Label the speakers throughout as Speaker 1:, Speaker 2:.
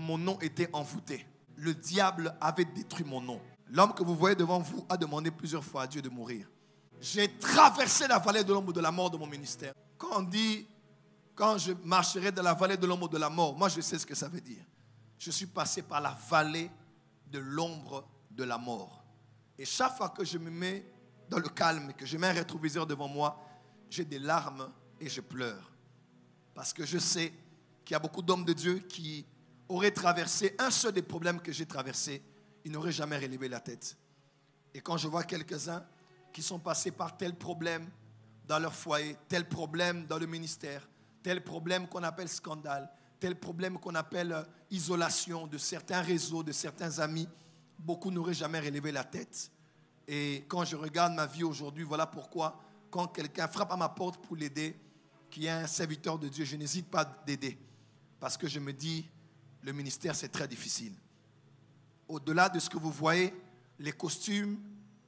Speaker 1: mon nom était envoûté. Le diable avait détruit mon nom. L'homme que vous voyez devant vous a demandé plusieurs fois à Dieu de mourir. J'ai traversé la vallée de l'ombre de la mort de mon ministère. Quand on dit, quand je marcherai dans la vallée de l'ombre de la mort, moi je sais ce que ça veut dire. Je suis passé par la vallée de l'ombre de la mort. Et chaque fois que je me mets dans le calme, que je mets un rétroviseur devant moi, j'ai des larmes et je pleure. Parce que je sais qu'il y a beaucoup d'hommes de Dieu qui auraient traversé un seul des problèmes que j'ai traversés, ils n'auraient jamais relevé la tête. Et quand je vois quelques-uns qui sont passés par tel problème dans leur foyer, tel problème dans le ministère, tel problème qu'on appelle scandale, tel problème qu'on appelle isolation de certains réseaux, de certains amis, beaucoup n'auraient jamais relevé la tête. Et quand je regarde ma vie aujourd'hui, voilà pourquoi, quand quelqu'un frappe à ma porte pour l'aider, qui est un serviteur de Dieu, je n'hésite pas d'aider. Parce que je me dis, le ministère, c'est très difficile. Au-delà de ce que vous voyez, les costumes,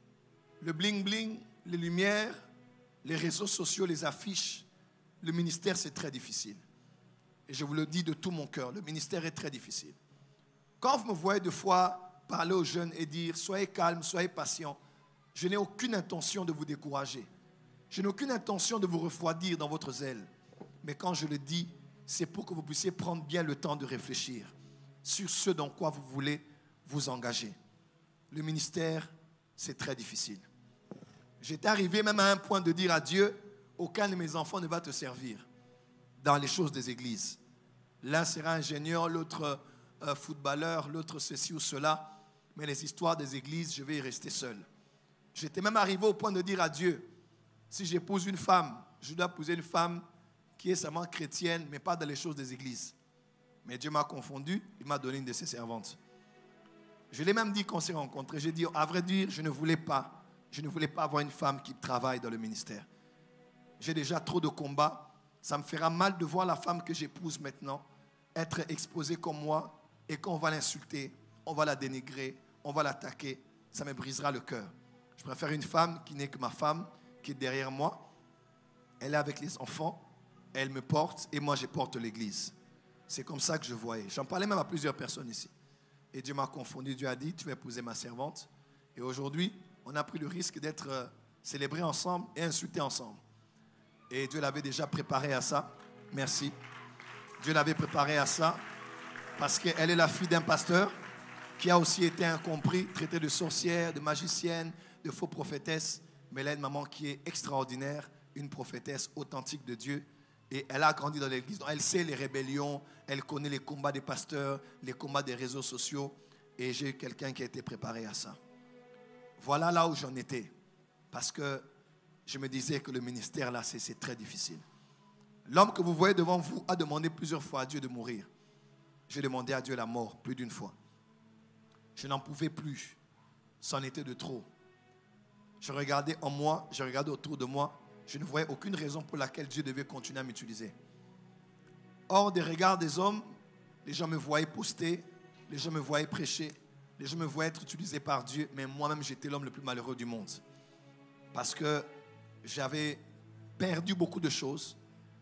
Speaker 1: le bling-bling, les lumières, les réseaux sociaux, les affiches, le ministère, c'est très difficile. Et je vous le dis de tout mon cœur, le ministère est très difficile. Quand vous me voyez deux fois parler aux jeunes et dire « Soyez calmes, soyez patients », je n'ai aucune intention de vous décourager. Je n'ai aucune intention de vous refroidir dans votre zèle. Mais quand je le dis, c'est pour que vous puissiez prendre bien le temps de réfléchir sur ce dans quoi vous voulez vous engager. Le ministère, c'est très difficile. J'étais arrivé même à un point de dire à Dieu, aucun de mes enfants ne va te servir dans les choses des églises. L'un sera ingénieur, l'autre footballeur, l'autre ceci ou cela. Mais les histoires des églises, je vais y rester seul. J'étais même arrivé au point de dire à Dieu, si j'épouse une femme, je dois épouser une femme qui est seulement chrétienne, mais pas dans les choses des églises. Mais Dieu m'a confondu, il m'a donné une de ses servantes. Je l'ai même dit quand on s'est rencontrés. J'ai dit, à vrai dire, je ne voulais pas avoir une femme qui travaille dans le ministère. J'ai déjà trop de combats. Ça me fera mal de voir la femme que j'épouse maintenant être exposée comme moi et qu'on va l'insulter, on va la dénigrer, on va l'attaquer. Ça me brisera le cœur. Je préfère une femme qui n'est que ma femme, qui est derrière moi. Elle est avec les enfants, elle me porte et moi je porte l'église. C'est comme ça que je voyais. J'en parlais même à plusieurs personnes ici. Et Dieu m'a confondu. Dieu a dit, tu vas épouser ma servante. Et aujourd'hui, on a pris le risque d'être célébrés ensemble et insultés ensemble. Et Dieu l'avait déjà préparé à ça. Merci. Dieu l'avait préparé à ça parce qu'elle est la fille d'un pasteur qui a aussi été incompris, traité de sorcière, de magicienne, de faux prophétesse. Mais elle a une maman qui est extraordinaire, une prophétesse authentique de Dieu. Et elle a grandi dans l'église. Donc elle sait les rébellions, elle connaît les combats des pasteurs, les combats des réseaux sociaux. Et j'ai eu quelqu'un qui a été préparé à ça. Voilà là où j'en étais. Parce que je me disais que le ministère là, c'est très difficile. L'homme que vous voyez devant vous a demandé plusieurs fois à Dieu de mourir. J'ai demandé à Dieu la mort plus d'une fois. Je n'en pouvais plus. C'en était de trop. Je regardais en moi, je regardais autour de moi. Je ne voyais aucune raison pour laquelle Dieu devait continuer à m'utiliser. Hors des regards des hommes, les gens me voyaient poster, les gens me voyaient prêcher, les gens me voyaient être utilisé par Dieu, mais moi-même j'étais l'homme le plus malheureux du monde. Parce que j'avais perdu beaucoup de choses.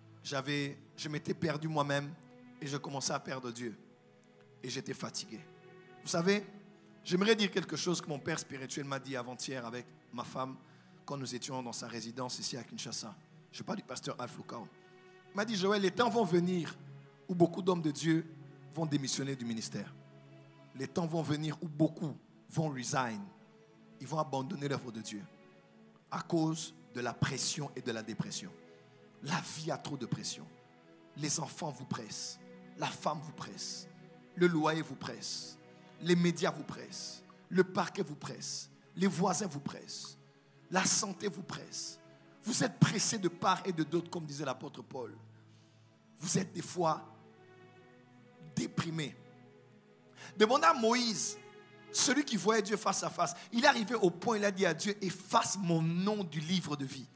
Speaker 1: Je m'étais perdu moi-même et je commençais à perdre Dieu. Et j'étais fatigué. Vous savez, j'aimerais dire quelque chose que mon père spirituel m'a dit avant-hier avec ma femme quand nous étions dans sa résidence ici à Kinshasa. Je parle du pasteur Alf Lukao. Il m'a dit, Joël, les temps vont venir où beaucoup d'hommes de Dieu vont démissionner du ministère. Les temps vont venir où beaucoup vont resign. Ils vont abandonner l'œuvre de Dieu à cause de la pression et de la dépression. La vie a trop de pression. Les enfants vous pressent. La femme vous presse. Le loyer vous presse. Les médias vous pressent. Le parquet vous presse. Les voisins vous pressent. La santé vous presse. Vous êtes pressés de part et de d'autre, comme disait l'apôtre Paul. Vous êtes des fois déprimés. Demandez à Moïse, celui qui voyait Dieu face à face. Il est arrivé au point, il a dit à Dieu, efface mon nom du livre de vie.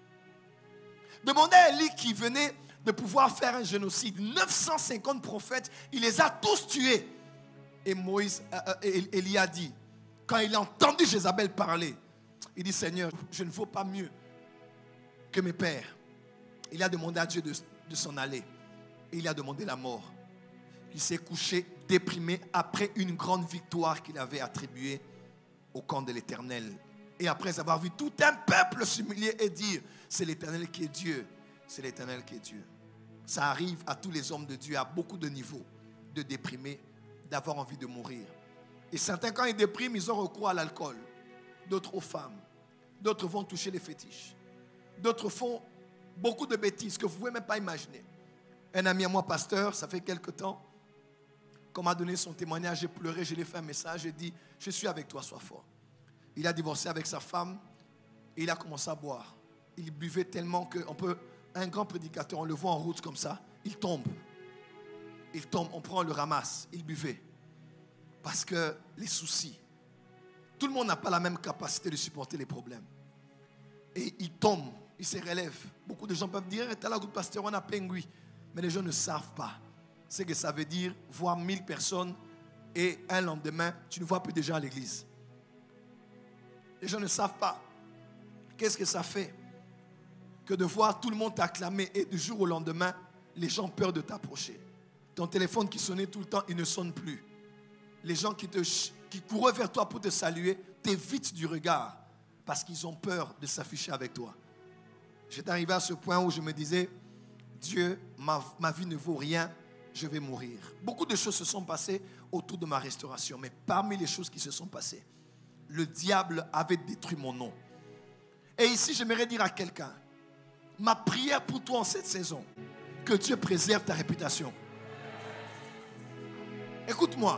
Speaker 1: Demandez à Élie qui venait de pouvoir faire un génocide. 950 prophètes, il les a tous tués. Et Élie a dit, quand il a entendu Jézabel parler, il dit, Seigneur, je ne vaux pas mieux que mes pères. Il a demandé à Dieu de s'en aller. Et il a demandé la mort. Il s'est couché déprimé après une grande victoire qu'il avait attribuée au camp de l'Éternel. Et après avoir vu tout un peuple s'humilier et dire, c'est l'Éternel qui est Dieu, c'est l'Éternel qui est Dieu. Ça arrive à tous les hommes de Dieu à beaucoup de niveaux, de déprimer, d'avoir envie de mourir. Et certains, quand ils dépriment, ils ont recours à l'alcool. D'autres aux femmes. D'autres vont toucher les fétiches. D'autres font beaucoup de bêtises que vous ne pouvez même pas imaginer. Un ami à moi, pasteur, ça fait quelque temps, quand m'a donné son témoignage, j'ai pleuré, je lui ai fait un message, j'ai dit, je suis avec toi, sois fort. Il a divorcé avec sa femme et il a commencé à boire. Il buvait tellement un grand prédicateur, on le voit en route comme ça, il tombe. Il tombe, on prend, on le ramasse, il buvait. Parce que les soucis, tout le monde n'a pas la même capacité de supporter les problèmes. Et il tombe, il se relève. Beaucoup de gens peuvent dire, t'as la goutte pasteur, on a pingui. Mais les gens ne savent pas ce que ça veut dire, voir 1000 personnes et un lendemain, tu ne vois plus de gens à l'église. Les gens ne savent pas. Qu'est-ce que ça fait que de voir tout le monde t'acclamer et du jour au lendemain, les gens ont peur de t'approcher. Ton téléphone qui sonnait tout le temps, il ne sonne plus. Les gens qui couraient vers toi pour te saluer t'évitent du regard parce qu'ils ont peur de s'afficher avec toi. J'étais arrivé à ce point où je me disais, Dieu, ma vie ne vaut rien, je vais mourir. Beaucoup de choses se sont passées autour de ma restauration, mais parmi les choses qui se sont passées, le diable avait détruit mon nom. Et ici, j'aimerais dire à quelqu'un, ma prière pour toi en cette saison, que Dieu préserve ta réputation. Écoute-moi.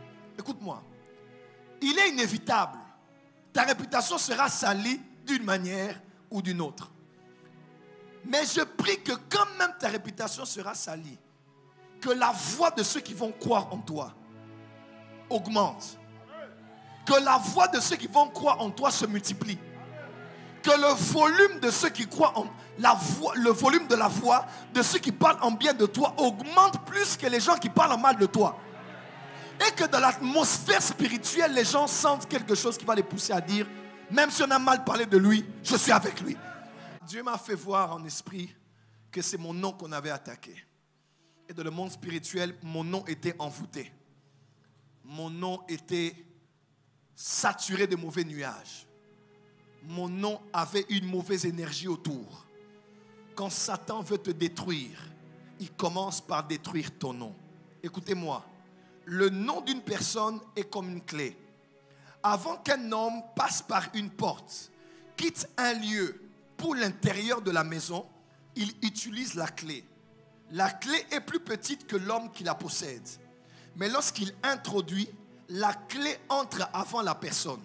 Speaker 1: Il est inévitable. Ta réputation sera salie d'une manière ou d'une autre. Mais je prie que quand même ta réputation sera salie, que la voix de ceux qui vont croire en toi augmente. Que la voix de ceux qui vont croire en toi se multiplie. Que le volume de ceux qui croient en le volume de la voix de ceux qui parlent en bien de toi augmente plus que les gens qui parlent en mal de toi. Et que dans l'atmosphère spirituelle, les gens sentent quelque chose qui va les pousser à dire, même si on a mal parlé de lui, je suis avec lui. Dieu m'a fait voir en esprit que c'est mon nom qu'on avait attaqué. Et dans le monde spirituel, mon nom était envoûté. Mon nom était saturé de mauvais nuages. Mon nom avait une mauvaise énergie autour. Quand Satan veut te détruire, il commence par détruire ton nom. Écoutez-moi. Le nom d'une personne est comme une clé. Avant qu'un homme passe par une porte, quitte un lieu pour l'intérieur de la maison, il utilise la clé. La clé est plus petite que l'homme qui la possède. Mais lorsqu'il introduit, la clé entre avant la personne.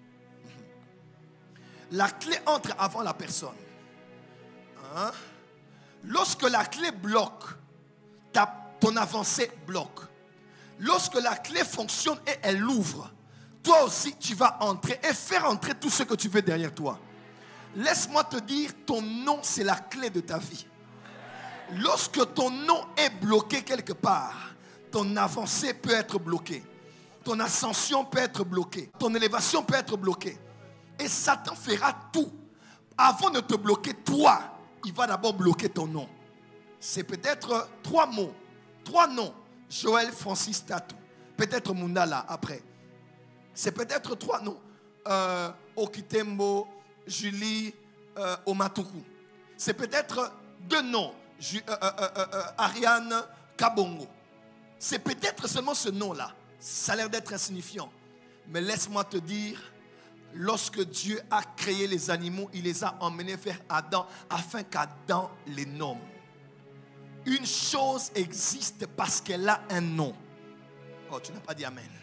Speaker 1: La clé entre avant la personne. Hein? Lorsque la clé bloque, ton avancée bloque. Lorsque la clé fonctionne et elle ouvre, toi aussi tu vas entrer et faire entrer tout ce que tu veux derrière toi. Laisse-moi te dire, ton nom c'est la clé de ta vie. Lorsque ton nom est bloqué quelque part, ton avancée peut être bloquée. Ton ascension peut être bloquée. Ton élévation peut être bloquée. Et Satan fera tout. Avant de te bloquer, toi, il va d'abord bloquer ton nom. C'est peut-être 3 mots, 3 noms. Joël Francis Tatou. Peut-être Mundala après. C'est peut-être 3 noms. Okitembo, Julie, Omatuku. C'est peut-être 2 noms. Ariane Kabongo. C'est peut-être seulement ce nom-là. Ça a l'air d'être insignifiant. Mais laisse-moi te dire, lorsque Dieu a créé les animaux, il les a emmenés vers Adam afin qu'Adam les nomme. Une chose existe parce qu'elle a un nom. Oh, tu n'as pas dit amen.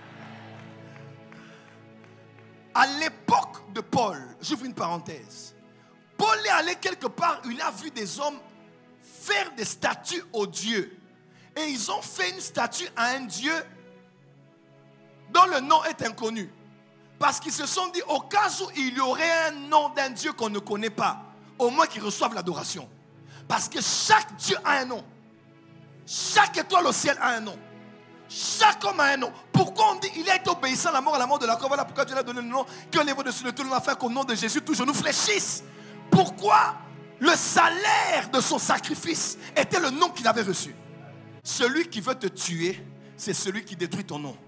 Speaker 1: À l'époque de Paul, j'ouvre une parenthèse. Paul est allé quelque part, il a vu des hommes faire des statues aux dieux. Et ils ont fait une statue à un dieu dont le nom est inconnu. Parce qu'ils se sont dit, au cas où il y aurait un nom d'un dieu qu'on ne connaît pas, au moins qu'ils reçoivent l'adoration. Parce que chaque Dieu a un nom. Chaque étoile au ciel a un nom. Chaque homme a un nom. Pourquoi on dit il a été obéissant à la mort de la croix? Voilà pourquoi Dieu lui a donné le nom que l'évo dessus de tout le monde afin qu'au nom de Jésus, tout genou fléchisse. Pourquoi? Le salaire de son sacrifice était le nom qu'il avait reçu. Celui qui veut te tuer, c'est celui qui détruit ton nom.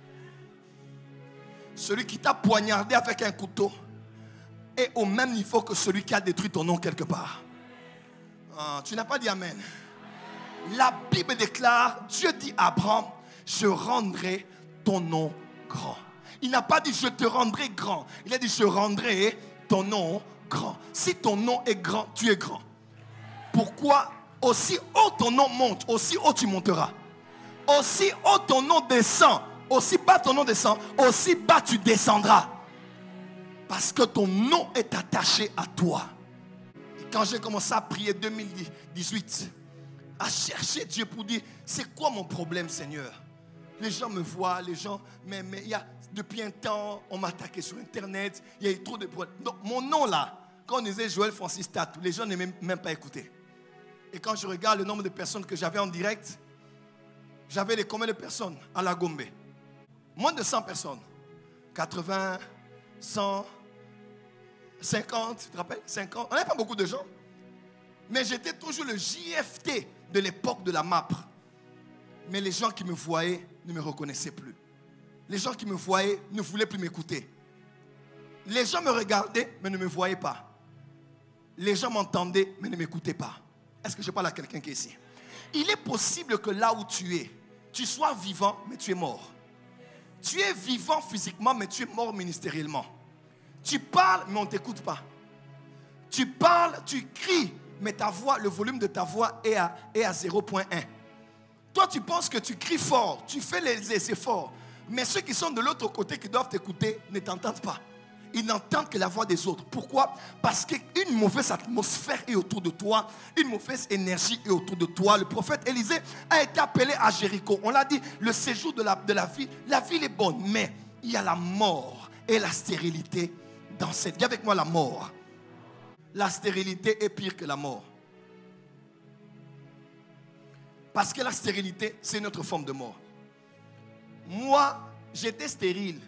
Speaker 1: Celui qui t'a poignardé avec un couteau est au même niveau que celui qui a détruit ton nom quelque part. Tu n'as pas dit amen. La Bible déclare, Dieu dit à Abraham, je rendrai ton nom grand. Il n'a pas dit je te rendrai grand. Il a dit je rendrai ton nom grand. Si ton nom est grand, tu es grand. Pourquoi? Aussi haut ton nom monte, aussi haut tu monteras. Aussi haut ton nom descend, aussi bas ton nom descend, aussi bas tu descendras. Parce que ton nom est attaché à toi. Et quand j'ai commencé à prier 2018, à chercher Dieu pour dire, c'est quoi mon problème, Seigneur? Les gens me voient, les gens, mais il y a, depuis un temps, on m'a attaqué sur Internet, il y a eu trop de problèmes. Donc mon nom là, quand on disait Joël Francis Tatou, les gens n'aimaient même pas écouter. Et quand je regarde le nombre de personnes que j'avais en direct, j'avais combien de personnes à la Gombe? Moins de 100 personnes. 80, 100, 50, tu te rappelles? 50. On n'avait pas beaucoup de gens. Mais j'étais toujours le JFT de l'époque de la MAP. Mais les gens qui me voyaient ne me reconnaissaient plus. Les gens qui me voyaient ne voulaient plus m'écouter. Les gens me regardaient, mais ne me voyaient pas. Les gens m'entendaient, mais ne m'écoutaient pas. Est-ce que je parle à quelqu'un qui est ici? Il est possible que là où tu es, tu sois vivant, mais tu es mort. Tu es vivant physiquement, mais tu es mort ministériellement. Tu parles, mais on ne t'écoute pas. Tu parles, tu cries, mais ta voix, le volume de ta voix est à 0.1. Toi, tu penses que tu cries fort, tu fais les essais forts, mais ceux qui sont de l'autre côté, qui doivent t'écouter, ne t'entendent pas. Ils n'entendent que la voix des autres. Pourquoi? Parce qu'une mauvaise atmosphère est autour de toi, une mauvaise énergie est autour de toi. Le prophète Élisée a été appelé à Jéricho. On l'a dit, le séjour de la ville est bonne, mais il y a la mort et la stérilité dans cette. Dis avec moi la mort. La stérilité est pire que la mort. Parce que la stérilité, c'est une autre forme de mort. Moi, j'étais stérile.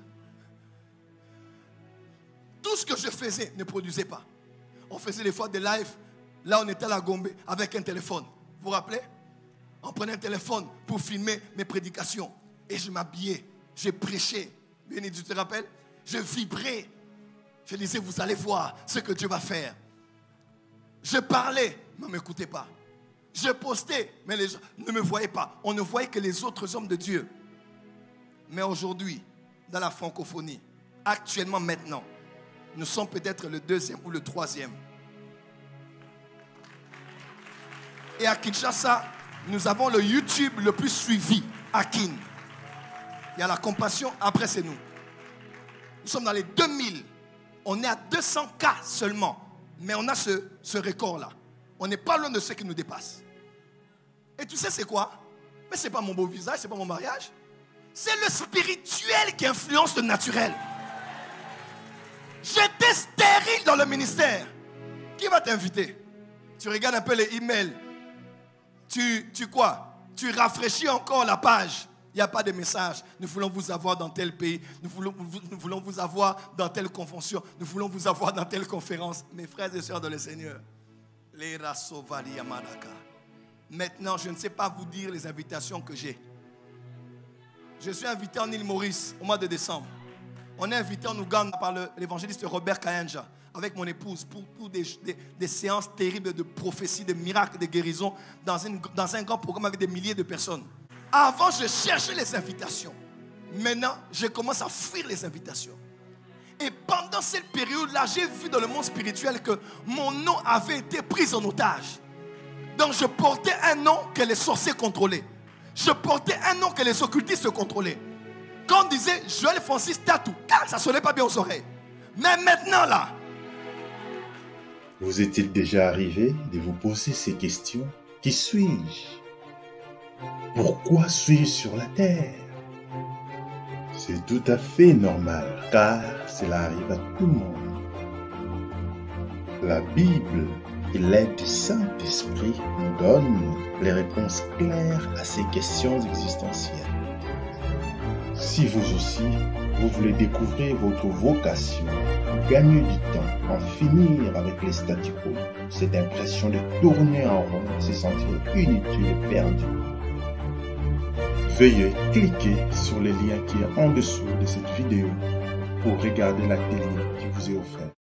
Speaker 1: Tout ce que je faisais ne produisait pas. On faisait des fois des lives. Là, on était à la Gombe avec un téléphone. Vous vous rappelez? On prenait un téléphone pour filmer mes prédications. Et je m'habillais. Je prêchais. Tu te rappelles? Je vibrais. Je disais, vous allez voir ce que Dieu va faire. Je parlais, mais on ne m'écoutait pas. Je postais, mais les gens ne me voyaient pas. On ne voyait que les autres hommes de Dieu. Mais aujourd'hui, dans la francophonie, actuellement, maintenant, nous sommes peut-être le 2e ou le 3e. Et à Kinshasa, nous avons le YouTube le plus suivi à Kin. Il y a la compassion, après c'est nous. Nous sommes dans les 2000. On est à 200 cas seulement. Mais on a ce record-là. On n'est pas loin de ceux qui nous dépassent. Et tu sais c'est quoi? Mais ce n'est pas mon beau visage, ce n'est pas mon mariage. C'est le spirituel qui influence le naturel. J'étais stérile dans le ministère. Qui va t'inviter? Tu regardes un peu les emails. Tu rafraîchis encore la page. Il n'y a pas de message. Nous voulons vous avoir dans tel pays. Nous voulons vous avoir dans telle convention. Nous voulons vous avoir dans telle conférence. Mes frères et sœurs dans le Seigneur. Maintenant, je ne sais pas vous dire les invitations que j'ai. Je suis invité en Île-Maurice au mois de décembre. On est invité en Ouganda par l'évangéliste Robert Kayanja avec mon épouse pour des séances terribles de prophéties, de miracles, de guérisons dans un grand programme avec des milliers de personnes. Avant, je cherchais les invitations. Maintenant, je commence à fuir les invitations. Et pendant cette période-là, j'ai vu dans le monde spirituel que mon nom avait été pris en otage. Donc, je portais un nom que les sorciers contrôlaient. Je portais un nom que les occultistes contrôlaient. Quand on disait Joël Francis Tatou, ça ne sonnait pas bien aux oreilles. Mais maintenant, là.
Speaker 2: Vous est-il déjà arrivé de vous poser ces questions? Qui suis-je? Pourquoi suis-je sur la terre? C'est tout à fait normal, car cela arrive à tout le monde. La Bible et l'aide du Saint-Esprit nous donnent les réponses claires à ces questions existentielles. Si vous aussi, vous voulez découvrir votre vocation, gagner du temps, en finir avec les statu quo, cette impression de tourner en rond, se sentir inutile et perdu, veuillez cliquer sur le lien qui est en dessous de cette vidéo pour regarder l'atelier qui vous est offert.